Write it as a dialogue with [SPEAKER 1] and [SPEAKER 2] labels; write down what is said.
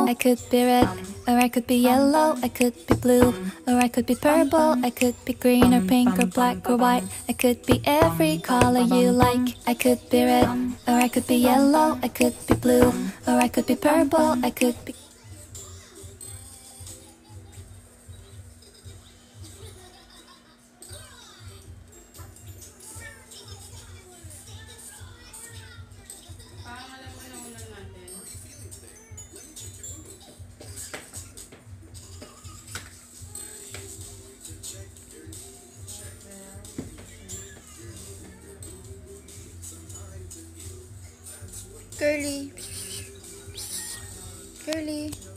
[SPEAKER 1] I could be red, or I could be yellow, I could be blue, or I could be purple, I could be green or pink or black or white. I could be every color you like. I could be red, or I could be yellow, I could be blue, or I could be purple, I could be...
[SPEAKER 2] Girly. Girly.